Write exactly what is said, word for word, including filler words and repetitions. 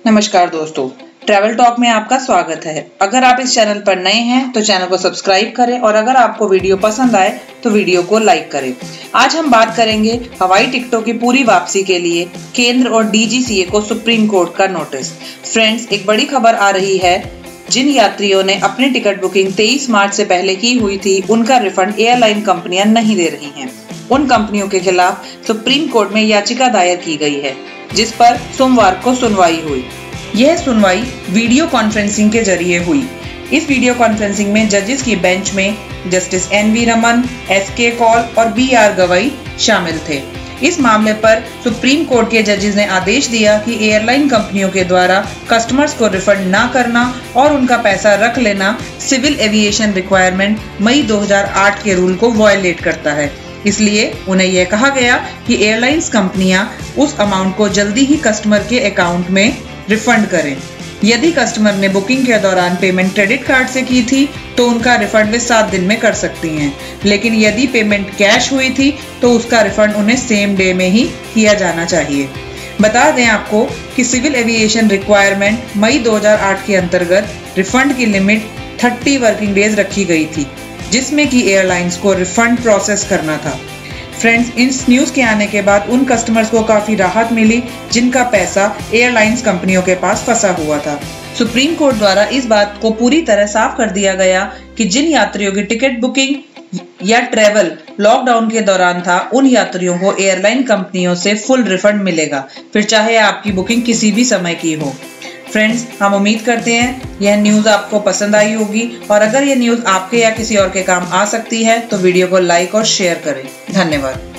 नमस्कार दोस्तों, travel talk में आपका स्वागत है। अगर आप इस चैनल पर नए हैं तो चैनल को सब्सक्राइब करें और अगर आपको वीडियो पसंद आए तो वीडियो को लाइक करें। आज हम बात करेंगे हवाई टिकटों की पूरी वापसी के लिए केंद्र और डी जी सी ए को सुप्रीम कोर्ट का नोटिस। फ्रेंड्स, एक बड़ी खबर आ रही है। जिन यात्रियों ने अपनी टिकट बुकिंग तेईस मार्च से पहले की हुई थी, उनका रिफंड एयरलाइन कंपनियां नहीं दे रही हैं। उन कंपनियों के खिलाफ सुप्रीम कोर्ट में याचिका दायर की गई है, जिस पर सोमवार को सुनवाई हुई। यह सुनवाई वीडियो कॉन्फ्रेंसिंग के जरिए हुई। इस वीडियो कॉन्फ्रेंसिंग में जजेस की बेंच में justice N V Raman, S K Kaul और बी आर गवई शामिल थे। इस मामले पर सुप्रीम कोर्ट के जजेस ने आदेश दिया कि एयरलाइन कंपनियों के द्वारा कस्टमर्स को रिफंड ना करना और उनका पैसा रख लेना सिविल एविएशन रिक्वायरमेंट मई दो हज़ार आठ के रूल को वायलेट करता है। इसलिए उन्हें यह कहा गया कि एयरलाइंस कंपनियां उस अमाउंट को जल्दी ही कस्टमर के अकाउंट में रिफंड करें। यदि कस्टमर ने बुकिंग के दौरान पेमेंट क्रेडिट कार्ड से की थी तो उनका रिफंड वे सात दिन में कर सकती हैं, लेकिन यदि पेमेंट कैश हुई थी तो उसका रिफंड उन्हें सेम डे में ही किया जाना चाहिए। बता दें आपको कि सिविल एविएशन रिक्वायरमेंट मई दो हज़ार आठ के अंतर्गत रिफंड की लिमिट तीस वर्किंग डेज रखी गई थी, जिसमें कि एयरलाइंस को रिफंड प्रोसेस करना था। फ्रेंड्स, इस न्यूज के आने के बाद उन कस्टमर्स को काफी राहत मिली जिनका पैसा एयरलाइंस कंपनियों के पास फंसा हुआ था। सुप्रीम कोर्ट द्वारा इस बात को पूरी तरह साफ कर दिया गया कि जिन यात्रियों की टिकट बुकिंग या ट्रेवल लॉकडाउन के दौरान था, उन यात्रियों को एयरलाइन कंपनियों से फुल रिफंड मिलेगा, फिर चाहे आपकी बुकिंग किसी भी समय की हो। फ्रेंड्स, हम उम्मीद करते हैं यह न्यूज़ आपको पसंद आई होगी और अगर यह न्यूज़ आपके या किसी और के काम आ सकती है तो वीडियो को लाइक और शेयर करें। धन्यवाद।